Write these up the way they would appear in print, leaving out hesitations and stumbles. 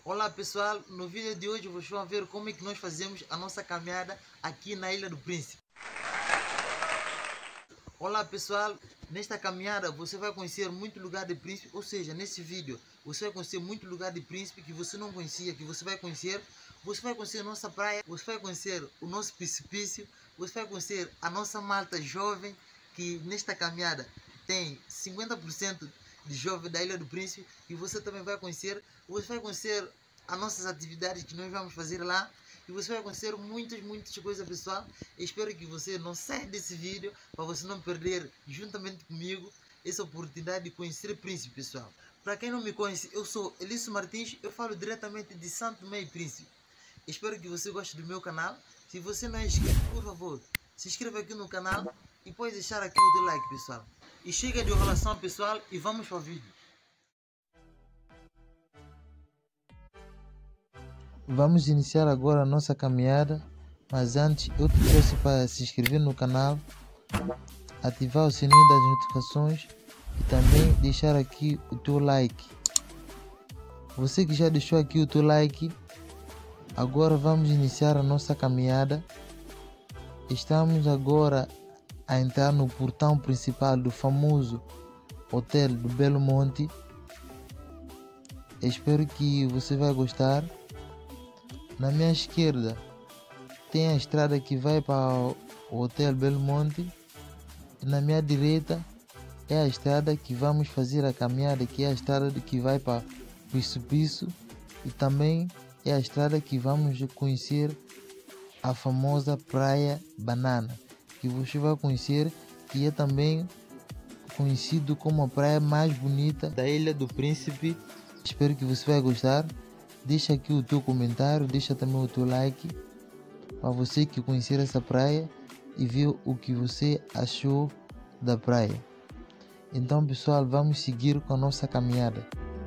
Olá pessoal, no vídeo de hoje vocês vão ver como é que nós fazemos a nossa caminhada aqui na Ilha do Príncipe. Olá pessoal, nesta caminhada você vai conhecer muito lugar de Príncipe, ou seja, nesse vídeo você vai conhecer muito lugar de Príncipe que você não conhecia, que você vai conhecer a nossa praia, você vai conhecer o nosso precipício, você vai conhecer a nossa malta jovem, que nesta caminhada tem 50% de jovem da Ilha do Príncipe, e você também vai conhecer as nossas atividades que nós vamos fazer lá, e você vai conhecer muitas coisas, pessoal. Eu espero que você não saia desse vídeo, para você não perder, juntamente comigo, essa oportunidade de conhecer Príncipe, pessoal. Para quem não me conhece, eu sou Elício Martins, eu falo diretamente de Santo Tomé e Príncipe. Espero que você goste do meu canal. Se você não é inscrito, por favor, se inscreva aqui no canal e pode deixar aqui o teu like, pessoal. E chega de enrolação, pessoal, e vamos para o vídeo. Vamos iniciar agora a nossa caminhada, mas antes eu te peço para se inscrever no canal, ativar o sininho das notificações e também deixar aqui o teu like. Você que já deixou aqui o teu like, agora vamos iniciar a nossa caminhada. Estamos agora a entrar no portão principal do famoso Hotel do Belo Monte. Espero que você vai gostar. Na minha esquerda tem a estrada que vai para o Hotel Belo Monte, e na minha direita é a estrada que vamos fazer a caminhada, que é a estrada que vai para o precipício, e também é a estrada que vamos conhecer a famosa Praia Banana, que você vai conhecer, que é também conhecido como a praia mais bonita da Ilha do Príncipe. Espero que você vai gostar. Deixa aqui o teu comentário, deixa também o teu like, para você que conhecer essa praia e ver o que você achou da praia. Então pessoal, vamos seguir com a nossa caminhada.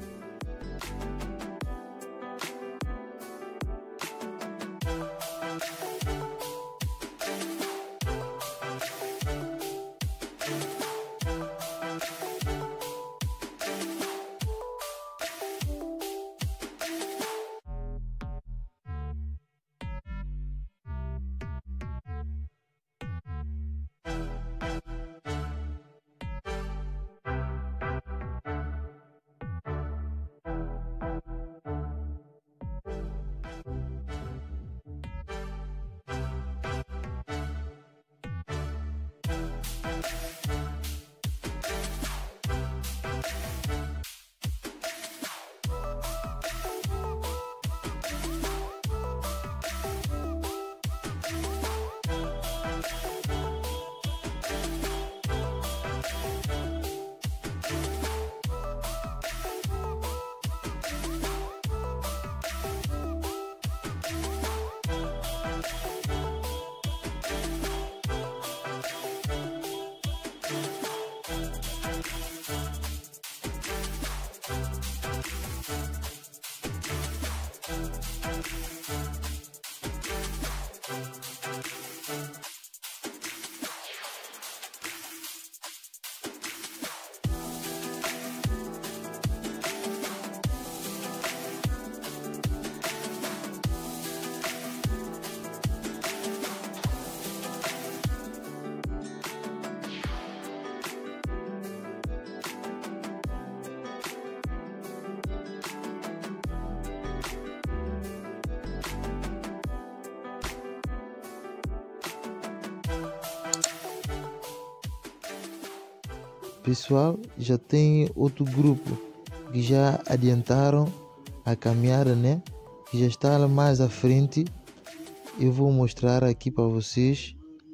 Pessoal, já tem outro grupo que já adiantaram a caminhada, né? Que já está lá mais à frente. Eu vou mostrar aqui para vocês.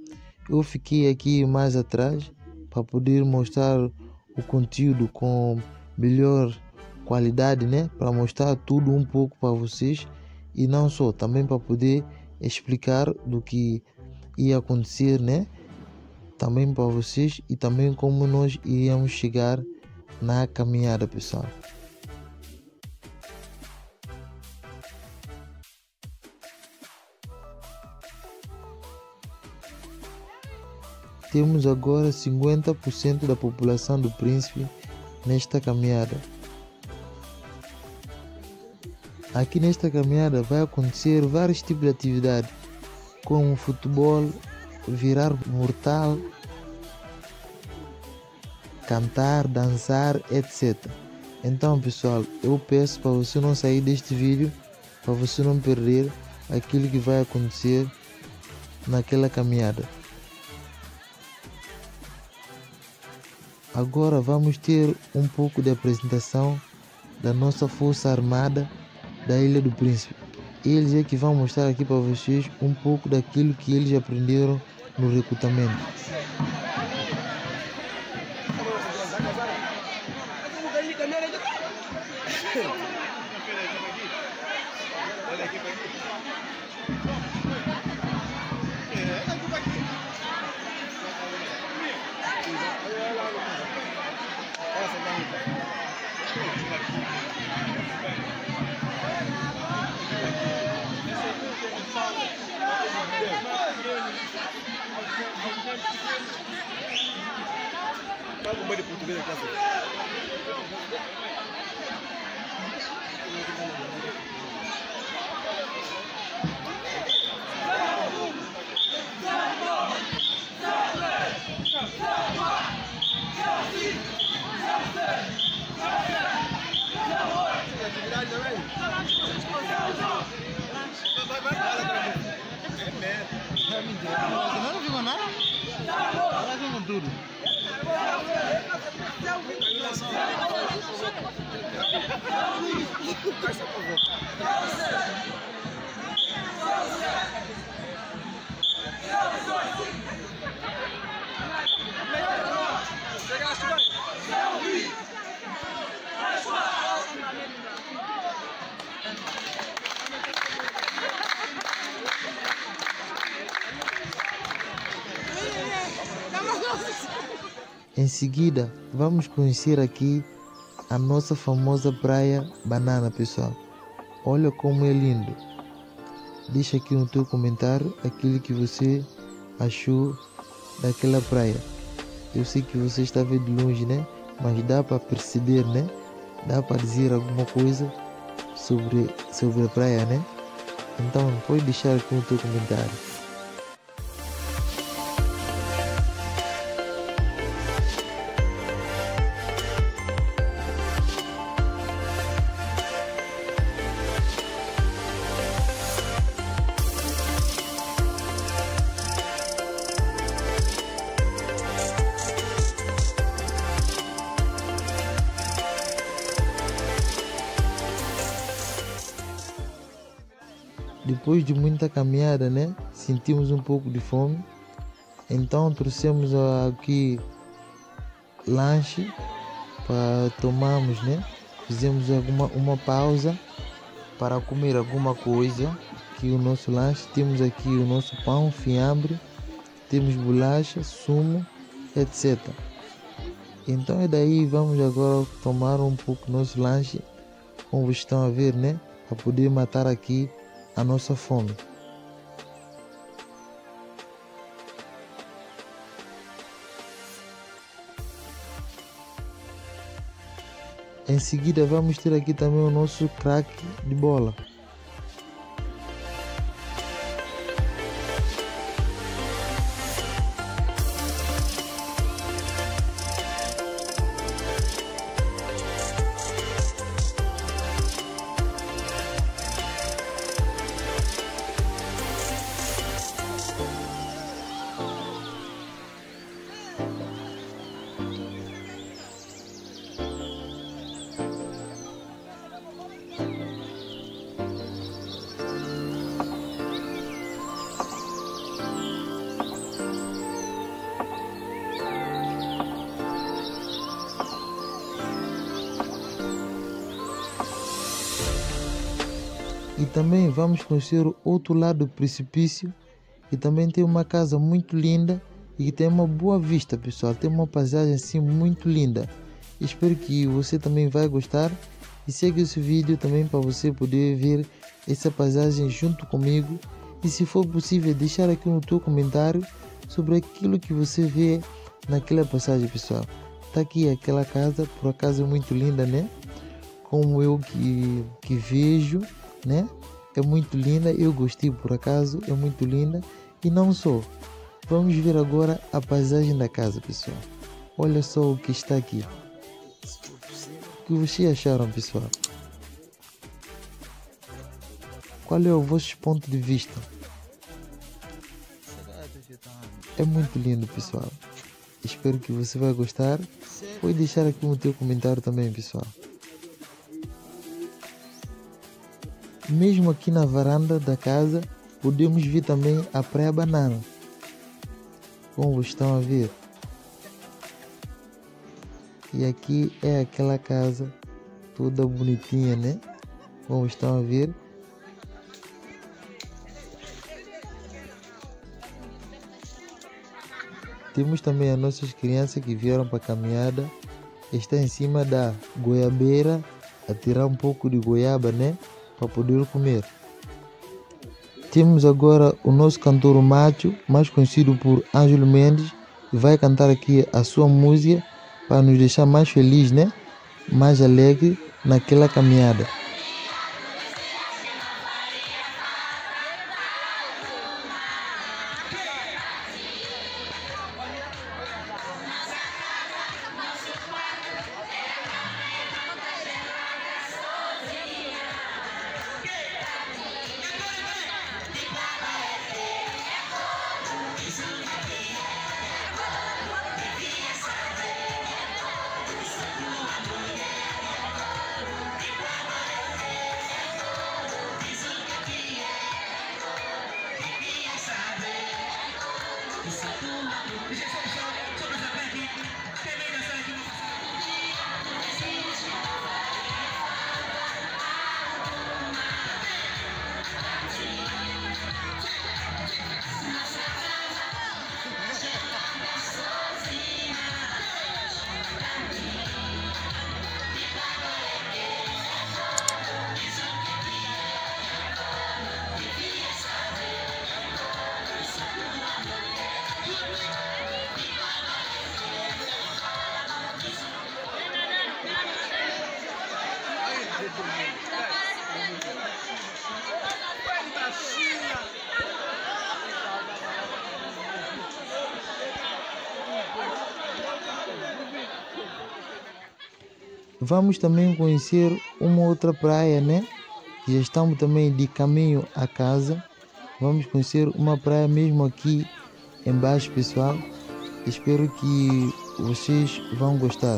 Eu fiquei aqui mais atrás para poder mostrar o conteúdo com melhor qualidade, né? Para mostrar tudo um pouco para vocês, e não só, também para poder explicar do que ia acontecer, né? Também para vocês, e também como nós iríamos chegar na caminhada, pessoal. Temos agora 50% da população do Príncipe nesta caminhada. Aqui nesta caminhada vai acontecer vários tipos de atividades, como futebol, virar mortal, cantar, dançar, etc. Então, pessoal, eu peço para você não sair deste vídeo, para você não perder aquilo que vai acontecer naquela caminhada. Agora vamos ter um pouco de apresentação da nossa Força Armada da Ilha do Príncipe. Eles é que vão mostrar aqui para vocês um pouco daquilo que eles aprenderam no recrutamento. Não viu nada? Ela viu tudo. Em seguida, vamos conhecer aqui a nossa famosa praia Banana, pessoal. Olha como é lindo. Deixa aqui no teu comentário aquilo que você achou daquela praia. Eu sei que você está vendo de longe, né? Mas dá para perceber, né? Dá para dizer alguma coisa sobre a praia, né? Então, pode deixar aqui no teu comentário. Depois de muita caminhada, né? Sentimos um pouco de fome. Então trouxemos aqui lanche para tomarmos, né? Fizemos uma pausa para comer alguma coisa. Aqui o nosso lanche. Temos aqui o nosso pão, fiambre. Temos bolacha, sumo, etc. Então é daí, vamos agora tomar um pouco do nosso lanche. Como vocês estão a ver, né? Para poder matar aqui a nossa fome. Em seguida vamos ter aqui também o nosso craque de bola. E também vamos conhecer o outro lado do precipício, que também tem uma casa muito linda e que tem uma boa vista, pessoal. Tem uma paisagem assim muito linda. Espero que você também vai gostar e segue esse vídeo também para você poder ver essa paisagem junto comigo. E se for possível, deixar aqui no teu comentário sobre aquilo que você vê naquela passagem, pessoal. Tá aqui aquela casa, por acaso muito linda, né? Como eu que vejo né? É muito linda, eu gostei por acaso, é muito linda. E não só, vamos ver agora a paisagem da casa, pessoal. Olha só o que está aqui. O que vocês acharam, pessoal? Qual é o vosso ponto de vista? É muito lindo, pessoal. Espero que você vai gostar. Pode deixar aqui no teu comentário também, pessoal. Mesmo aqui na varanda da casa, podemos ver também a Praia Banana. Como vocês estão a ver. E aqui é aquela casa toda bonitinha, né? Como estão a ver. Temos também as nossas crianças que vieram para a caminhada. Está em cima da goiabeira a tirar um pouco de goiaba, né? Para poder comer. Temos agora o nosso cantor Macho, mais conhecido por Ângelo Mendes, que vai cantar aqui a sua música para nos deixar mais felizes, né? Mais alegre naquela caminhada. Vamos também conhecer uma outra praia, né? Já estamos também de caminho a casa. Vamos conhecer uma praia mesmo aqui embaixo, pessoal. Espero que vocês vão gostar.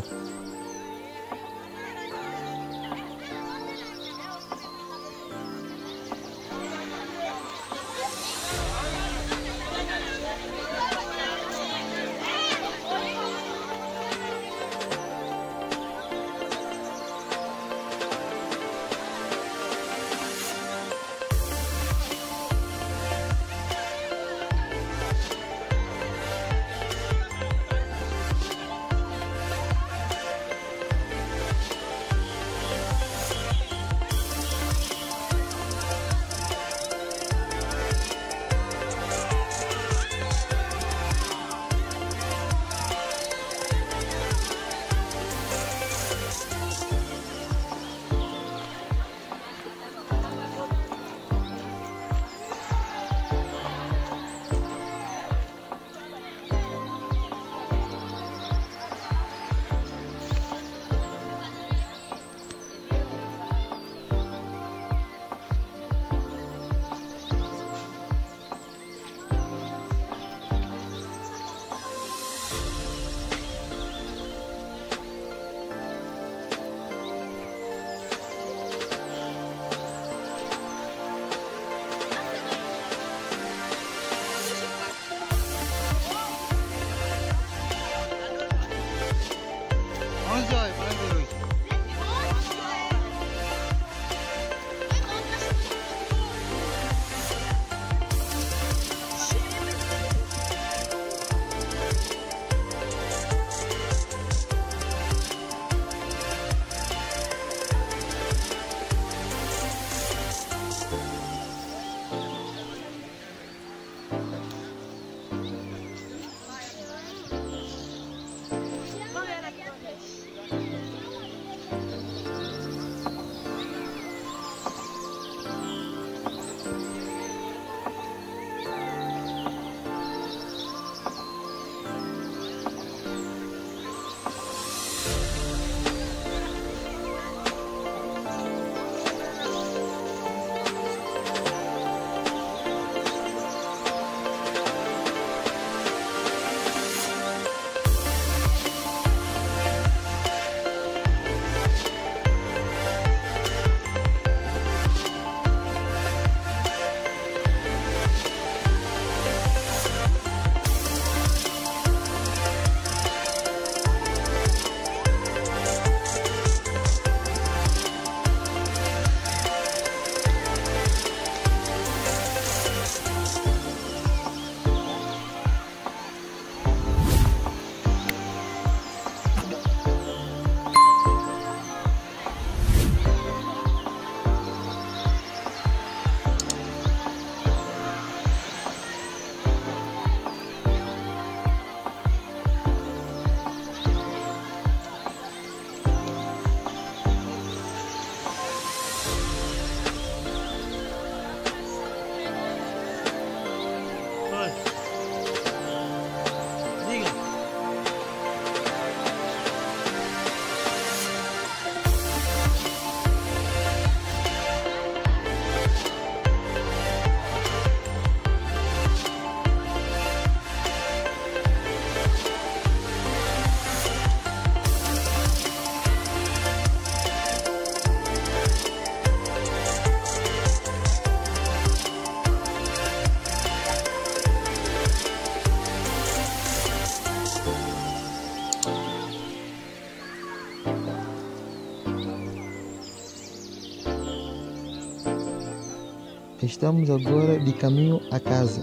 Estamos agora de caminho a casa.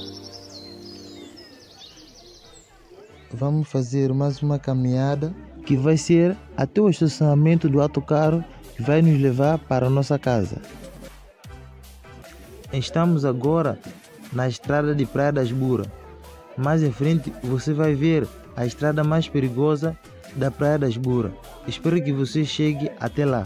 Vamos fazer mais uma caminhada que vai ser até o estacionamento do autocarro que vai nos levar para a nossa casa. Estamos agora na estrada de Praia das Buras. Mais em frente você vai ver a estrada mais perigosa da Praia das Buras. Espero que você chegue até lá.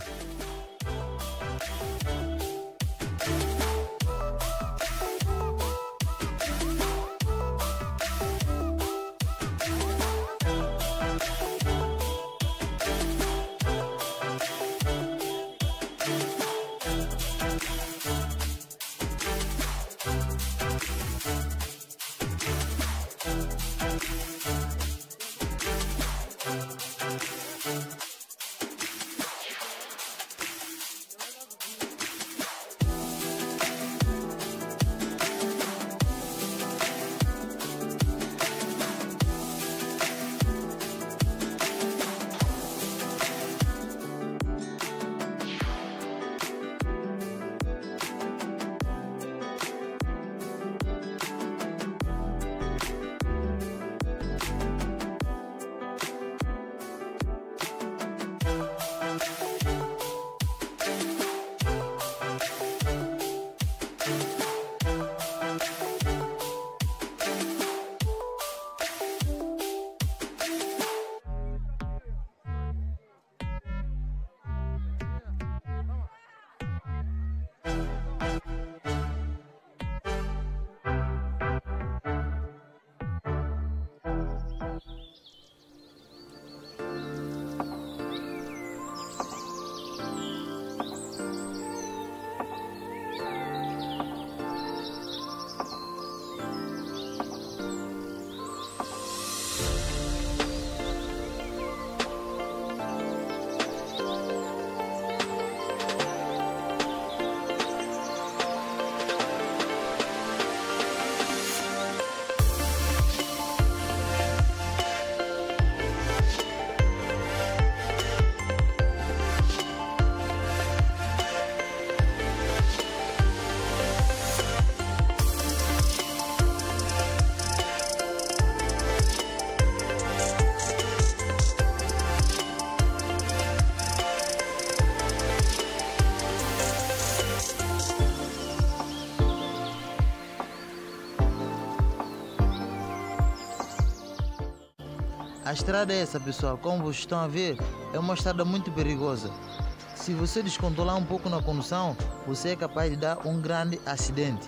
A estrada é essa, pessoal, como vocês estão a ver, é uma estrada muito perigosa. Se você descontrolar um pouco na condução, você é capaz de dar um grande acidente.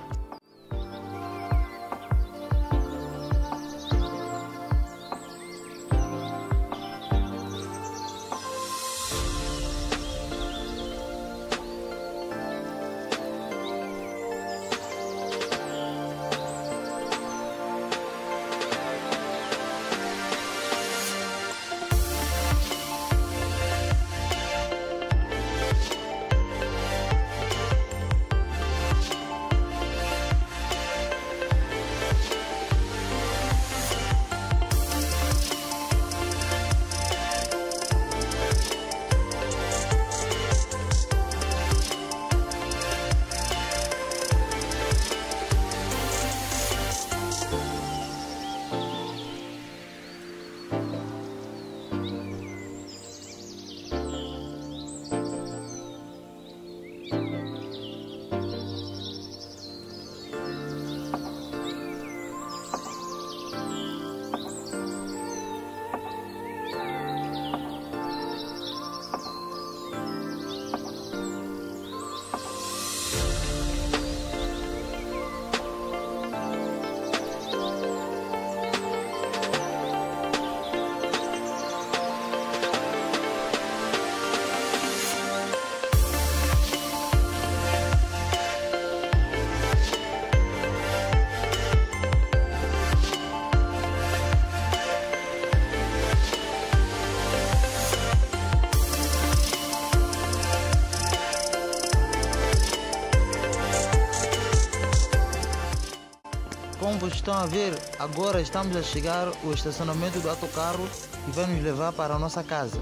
Como vocês estão a ver, agora estamos a chegar ao estacionamento do autocarro que vai nos levar para a nossa casa.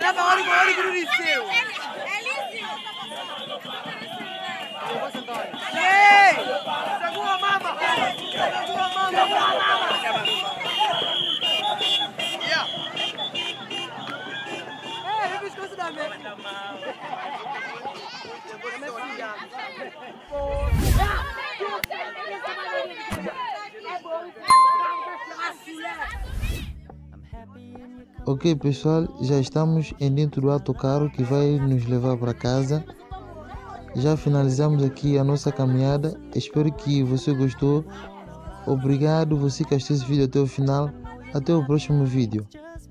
Ok, pessoal, já estamos dentro do autocarro que vai nos levar para casa. Já finalizamos aqui a nossa caminhada. Espero que você gostou. Obrigado você que assistiu esse vídeo até o final. Até o próximo vídeo.